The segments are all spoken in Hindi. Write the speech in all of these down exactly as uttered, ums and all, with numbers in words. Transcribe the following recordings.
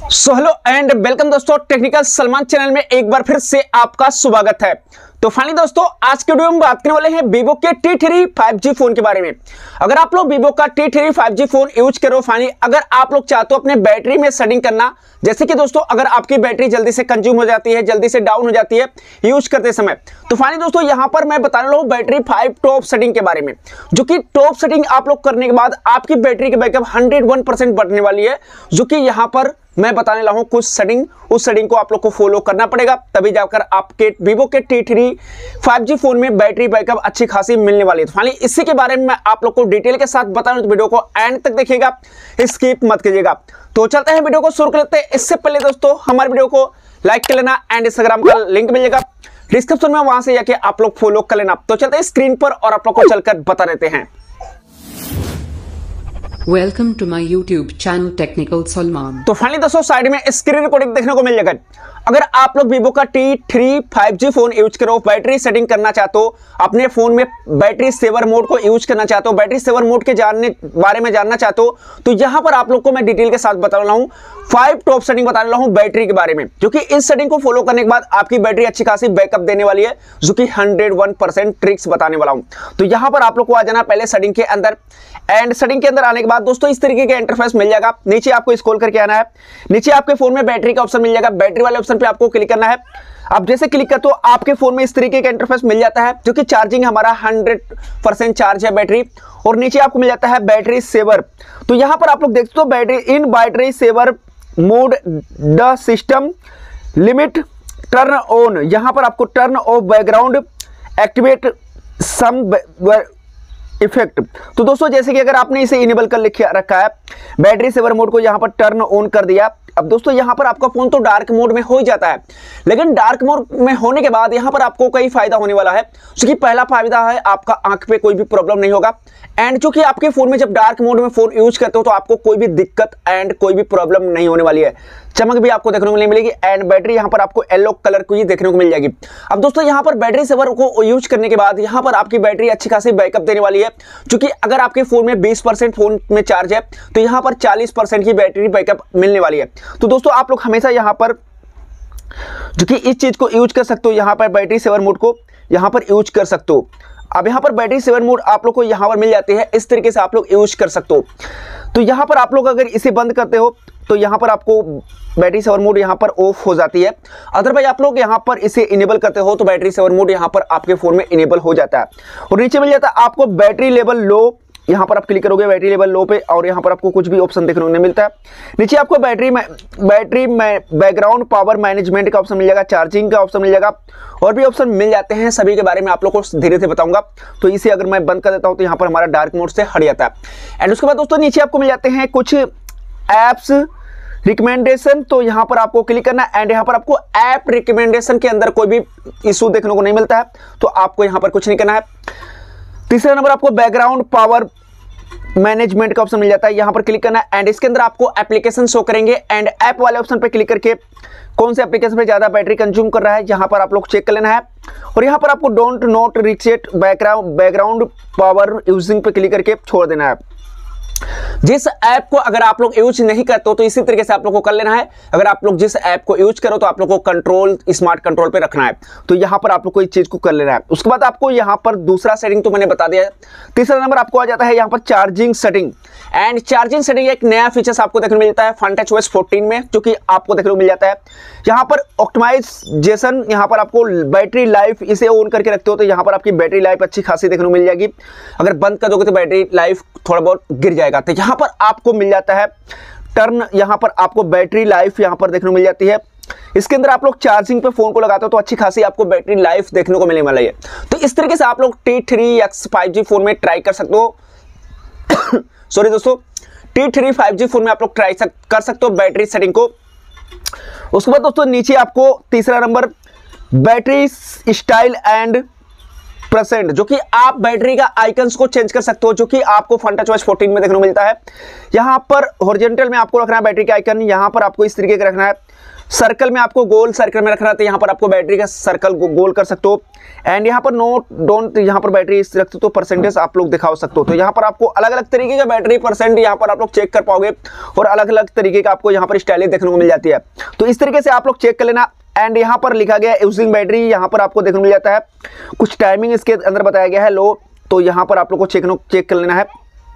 सो हेलो एंड वेलकम दोस्तों, टेक्निकल सलमान चैनल में एक बार फिर से आपका स्वागत है। तो फाइनली दोस्तों, आज के वीडियो में बात करने वाले हैं वीवो के T three five G phone के बारे में। अगर आप लोग वीवो का T three five G phone use करो, फाइनली अगर आप लोग चाहते हो अपने बैटरी में सेटिंग करना, जैसे कि दोस्तों अगर आपकी बैटरी जल्दी से कंज्यूम हो जाती है, जल्दी से डाउन हो जाती है यूज करते समय, तो फाइनली दोस्तों यहाँ पर मैं बताने वाला हूँ बैटरी फाइव टॉप सेटिंग के बारे में, जो कि टॉप सेटिंग आप लोग करने के बाद आपकी बैटरी की बैकअप हंड्रेड वन परसेंट बढ़ने वाली है, जो कि यहाँ पर मैं बताने लगा हूं कुछ सेटिंग। उस सेटिंग को आप लोग को फॉलो करना पड़ेगा, तभी जाकर आपके वीवो के T three five G phone में बैटरी बैकअप अच्छी खासी मिलने वाली है। तो फाइनली इसी के बारे में मैं आप लोग को डिटेल के साथ बता रहा हूं, तो वीडियो को एंड तक देखिएगा, स्किप मत कीजिएगा। तो चलते हैं वीडियो को शुरू कर लेते हैं। इससे पहले दोस्तों हमारे वीडियो को लाइक कर लेना एंड इंस्टाग्राम का लिंक मिलेगा डिस्क्रिप्शन में, वहां से जाके आप लोग फॉलो कर लेना। तो चलते हैं स्क्रीन पर और आप लोग को चलकर बता देते हैं। Welcome to my YouTube channel technical Salman. तो फाइनली दोस्तों साइड में स्क्रीन रिकॉर्डिंग देखने को मिल जाएगा। अगर आप लोग वीवो का T three five G phone use करो, बैटरी सेटिंग करना चाहते हो, अपने फोन में बैटरी सेवर मोड को यूज करना चाहते हो, बैटरी सेवर मोड के जानने बारे में जानना चाहते हो, तो यहां पर आप लोग को मैं डिटेल के साथ बता रहा हूं, फाइव टॉप सेटिंग बता रहा हूं बैटरी के बारे में, जो कि इस सेटिंग को फॉलो करने के बाद आपकी बैटरी अच्छी खासी बैकअप देने वाली है, जो कि हंड्रेड वन परसेंट ट्रिक्स बताने वाला हूं। तो यहां पर आप लोग को आ जाना पहले सेटिंग के अंदर, एंड सेटिंग के अंदर आने के बाद दोस्तों इस तरीके का इंटरफेस मिल जाएगा। नीचे आपको स्क्रॉल करके आना है, नीचे आपके फोन में बैटरी का ऑप्शन मिल जाएगा, बैटरी वाले ऑप्शन पे आपको क्लिक करना है। अब जैसे क्लिक करते हो आपके फोन में इस तरीके का इंटरफेस मिल जाता है, जो कि चार्जिंग हमारा हंड्रेड परसेंट चार्ज है बैटरी, और नीचे आपको मिल जाता है बैटरी सेवर। तो यहां पर आप लोग देखते हो battery in battery saver mode the system limit turn on, यहां पर आपको turn off background activate some effect. तो दोस्तों जैसे कि अगर आपने इसे इनेबल कर लिखा रखा है, बैटरी सेवर मोड को यहां पर टर्न ऑन कर दिया, अब दोस्तों यहां पर आपका फोन तो डार्क मोड में हो ही जाता है, लेकिन डार्क मोड में होने के बाद यहां पर आपको कई फायदा होने वाला है। क्योंकि पहला फायदा है आपका आंख पे कोई भी प्रॉब्लम नहीं होगा, एंड चूंकि आपके फोन में जब डार्क मोड में फोन यूज करते हो तो आपको कोई भी दिक्कत एंड कोई भी प्रॉब्लम नहीं होने वाली है, चमक भी आपको देखने को नहीं मिलेगी, एंड बैटरी यहां पर आपको येलो कलर की देखने को मिल जाएगी। अब दोस्तों यहां पर बैटरी सेवर को यूज करने के बाद यहां पर आपकी बैटरी अच्छी खासी बैकअप देने वाली है, क्योंकि अगर आपके फोन में बीस परसेंट फोन में चार्ज है तो यहां पर चालीस परसेंट की बैटरी बैकअप मिलने वाली है। तो दोस्तों आप लोग हमेशा यहां पर जो कि इस चीज को यूज कर सकते हो, यहां पर बैटरी सेवर मोड को यहां पर यूज कर सकते हो। अब यहां पर बैटरी सेवर मोड आप लोग को यहां पर मिल जाती है, इस तरीके से आप लोग यूज कर सकते हो। तो यहां पर आप लोग अगर इसे बंद करते हो तो यहां पर आपको बैटरी सेवर मोड यहां पर ऑफ हो जाती है, अदरवाइज आप लोग यहां पर इसे इनेबल करते हो तो बैटरी सेवर मोड यहां पर आपके फोन में इनेबल हो जाता है। और नीचे मिल जाता है आपको बैटरी लेवल लो, यहां पर आप क्लिक करोगे बैटरी लेवल लो पे, और यहां पर आपको कुछ भी ऑप्शन देखने को नहीं मिलता है। नीचे आपको बैटरी में बैटरी में बैकग्राउंड पावर मैनेजमेंट का ऑप्शन मिल जाएगा, चार्जिंग का ऑप्शन मिल जाएगा, और भी ऑप्शन मिल जाते हैं। सभी के बारे में आप लोग को धीरे धीरे बताऊंगा। तो इसे अगर मैं बंद कर देता हूं तो यहां पर हमारा डार्क मोड से हट जाता है। एंड उसके बाद दोस्तों नीचे आपको मिल जाते हैं कुछ एप्स रिकमेंडेशन, तो यहां पर आपको क्लिक करना है, एंड यहां पर आपको ऐप रिकमेंडेशन के अंदर कोई भी इशू देखने को नहीं मिलता है, तो आपको यहां पर कुछ नहीं करना है। तीसरा नंबर आपको बैकग्राउंड पावर मैनेजमेंट का ऑप्शन मिल जाता है, यहां पर क्लिक करना है, एंड इसके अंदर आपको एप्लीकेशन शो करेंगे, एंड ऐप वाले ऑप्शन पे क्लिक करके कौन से एप्लीकेशन पे ज्यादा बैटरी कंज्यूम कर रहा है यहां पर आप लोग चेक कर लेना है। और यहां पर आपको don't note reset background background power using पे क्लिक करके छोड़ देना है। जिस ऐप को अगर आप लोग यूज नहीं करते हो तो इसी तरीके से आप लोग को कर लेना है। अगर आप लोग जिस ऐप को यूज करो तो आप लोग को कंट्रोल स्मार्ट कंट्रोल पे रखना है, तो यहां पर आप लोग को इस चीज को कर लेना है। उसके बाद आपको यहां पर दूसरा सेटिंग तो मैंने बता दिया है। तीसरा नंबर आपको आ जाता है यहां पर charging setting, and charging setting एक नया फीचर्स आपको देखने को मिलता है फन टच ओएस फोर्टीन में, जो कि आपको देखने को मिल जाता है। यहां पर ऑप्टिमाइजेशन, यहां पर आपको बैटरी लाइफ इसे ऑन करके रखते हो तो यहां पर आपकी बैटरी लाइफ अच्छी खासी देखने को मिल जाएगी। अगर बंद कर दोगे तो बैटरी लाइफ थोड़ा बहुत गिर जाएगा। तो यहां पर आपको मिल जाता है टर्न, यहां पर आपको बैटरी लाइफ यहां पर देखने को मिल जाती है। इसके अंदर आप लोग चार्जिंग पे फोन को लगाते हो तो अच्छी खासी आपको बैटरी लाइफ देखने को मिलने वाली है। तो इस तरीके से आप लोग T three X five G phone में ट्राई कर सकते हो सॉरी दोस्तों T three five G phone में आप लोग ट्राई सक, कर सकते हो बैटरी सेटिंग को। उसके बाद दोस्तों नीचे आपको तीसरा number battery style and percent जो कि आप बैटरी का आइकन्स को चेंज कर सकते हो, जो कि आपको फंटचवॉइस फोर्टीन में देखने को मिलता है। यहाँ पर हॉरिजॉन्टल में आपको रखना है बैटरी का आइकन, यहाँ पर आपको इस तरीके का रखना है। सर्कल में आपको गोल सर्कल में रखना है, तो यहाँ पर आपको बैटरी का सर्कल गो, गोल कर सकते हो। एंड यहाँ पर नो डोंट, यहाँ पर बैटरी इस रख सकते हो, परसेंटेज आप लोग दिखा सकते हो। तो यहाँ पर आपको अलग अलग तरीके का बैटरी परसेंट यहाँ पर आप लोग चेक कर पाओगे और अलग अलग तरीके का आपको यहाँ पर स्टाइलिश देखने को मिल जाती है। तो इस तरीके से आप लोग चेक कर लेना। एंड यहाँ पर लिखा गया है यूजिंग बैटरी, यहाँ पर आपको देखने को मिल जाता है। कुछ टाइमिंग इसके अंदर बताया गया है लो, तो यहाँ पर आप लोग को चेक चेक कर लेना है।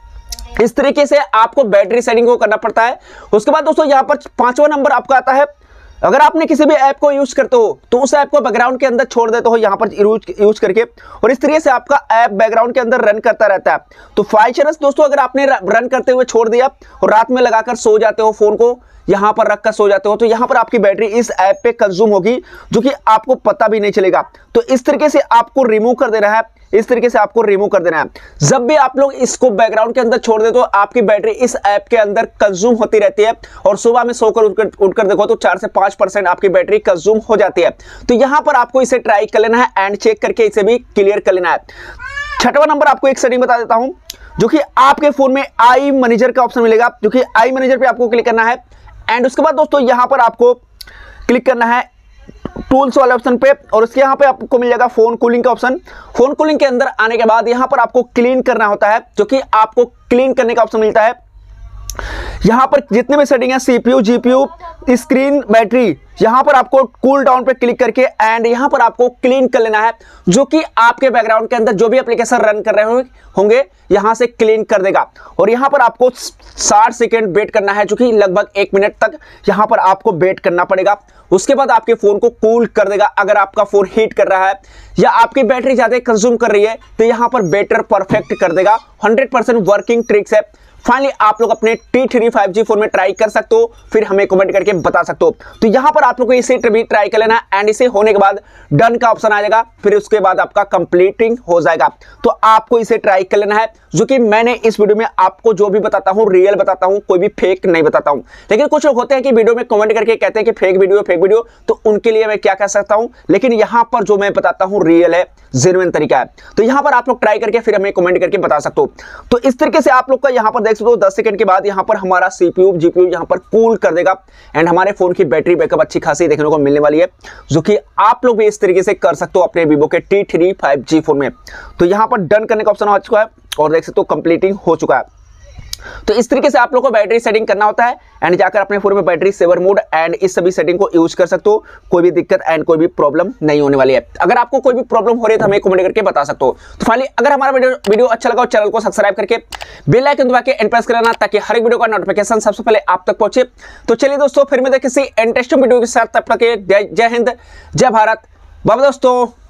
इस तरीके से आपको बैटरी सेटिंग को करना पड़ता है। उसके बाद दोस्तों यहाँ पर पांचवा नंबर आपका आता है, अगर आपने किसी भी ऐप को यूज करते हो तो उस ऐप को बैकग्राउंड के अंदर छोड़ देते हो यहाँ पर यूज यूज करके, और इस तरीके से आपका ऐप बैकग्राउंड के अंदर रन करता रहता है। तो बाय चांस दोस्तों अगर आपने रन करते हुए छोड़ दिया और रात में लगाकर सो जाते हो, फोन को यहाँ पर रखकर सो जाते हो, तो यहाँ पर आपकी बैटरी इस ऐप पे कंज्यूम होगी, जो कि आपको पता भी नहीं चलेगा। तो इस तरीके से आपको रिमूव कर देना है, इस तरीके से आपको रिमूव कर देना है। जब भी आप लोग इसको बैकग्राउंड के अंदर छोड़ दे तो आपकी बैटरी इस ऐप के अंदर कंज्यूम होती रहती है, और सुबह में सोकर उठकर उठकर देखो तो चार से पांच परसेंट आपकी बैटरी कंज्यूम हो जाती है। तो यहां पर आपको इसे ट्राई कर लेना है एंड चेक करके इसे भी क्लियर कर लेना है। छठवां नंबर आपको एक सेटिंग बता देता हूं, जो कि आपके फोन में आई मैनेजर का ऑप्शन मिलेगा, जो कि आई मैनेजर पे आपको क्लिक करना है। एंड उसके बाद दोस्तों यहां पर आपको क्लिक करना है टूल्स वाले ऑप्शन पे, और उसके यहाँ पे आपको मिल जाएगा फोन कूलिंग का ऑप्शन। फोन कूलिंग के अंदर आने के बाद यहाँ पर आपको क्लीन करना होता है, जो कि आपको क्लीन करने का ऑप्शन मिलता है। यहाँ पर जितने भी सेटिंग है सीपीयू, जीपीयू, स्क्रीन, बैटरी, यहाँ पर आपको कूल डाउन पे क्लिक करके एंड यहाँ पर आपको क्लीन कर लेना है, जो कि आपके बैकग्राउंड के अंदर जो भी एप्लीकेशन रन कर रहे होंगे यहाँ से क्लीन कर देगा। और यहाँ पर आपको साठ सेकेंड वेट करना है, जो कि लगभग एक मिनट तक यहाँ पर आपको वेट करना पड़ेगा। उसके बाद आपके फोन को कूल कर देगा। अगर आपका फोन हीट कर रहा है या आपकी बैटरी ज्यादा कंज्यूम कर रही है तो यहाँ पर बैटर परफेक्ट कर देगा। हंड्रेड परसेंट वर्किंग ट्रिक्स है। फाइनली आप लोग अपने T three five G phone में ट्राई कर सकते हो, फिर हमें कमेंट करके बता सकते हो। तो यहाँ पर आप लोग को इसे भी ट्राई कर लेना एंड इसे होने के बाद डन का ऑप्शन आ जाएगा, फिर उसके बाद आपका कंप्लीटिंग हो जाएगा। तो आपको इसे ट्राई कर लेना है, जो कि मैंने इस वीडियो में आपको जो भी बताता हूँ रियल बताता हूँ, कोई भी फेक नहीं बताता हूँ। लेकिन कुछ लोग होते हैं कि वीडियो में कमेंट करके कहते हैं कि फेक वीडियो फेक वीडियो, तो उनके लिए मैं क्या कह सकता हूँ, लेकिन यहाँ पर जो मैं बताता हूँ रियल है, जेन्युइन तरीका है। तो यहाँ पर आप लोग ट्राई करके फिर हमें कमेंट करके बता सकते हो। तो इस तरीके से आप लोग का यहाँ पर देख सकते हो दस सेकंड के बाद यहाँ पर हमारा सीपीयू जीपीयू यहाँ पर कूल कर देगा एंड हमारे फोन की बैटरी बैकअप अच्छी खासी देखने को मिलने वाली है, जो कि आप लोग भी इस तरीके से कर सकते हो अपने वीवो के T three five G phone में। तो यहाँ पर डन करने का ऑप्शन आ चुका है और देख सकते हो कंप्लीटिंग हो चुका है। तो इस तरीके से आप लोग को बैटरी सेटिंग करना होता है एंड जाकर अपने फोन में बैटरी सेवर मोड एंड इस सभी सेटिंग को यूज कर सकते हो। कोई भी दिक्कत एंड कोई भी प्रॉब्लम नहीं होने वाली है। अगर आपको कोई भी प्रॉब्लम हो रही है तो हमें कमेंट करके बता सकते हो। तो फाइनली अगर हमारा वीडियो वीडियो अच्छा लगा, चैनल को सब्सक्राइब करके बेल आइकन दबा के एंड प्रेस कर लेना, ताकि हर एक वीडियो का नोटिफिकेशन सबसे पहले आप तक पहुंचे। तो चलिए दोस्तों, फिर मिलते हैं किसी इंटरेस्टिंग वीडियो के साथ। तब तक जय हिंद, जय भारत, बाय दोस्तों।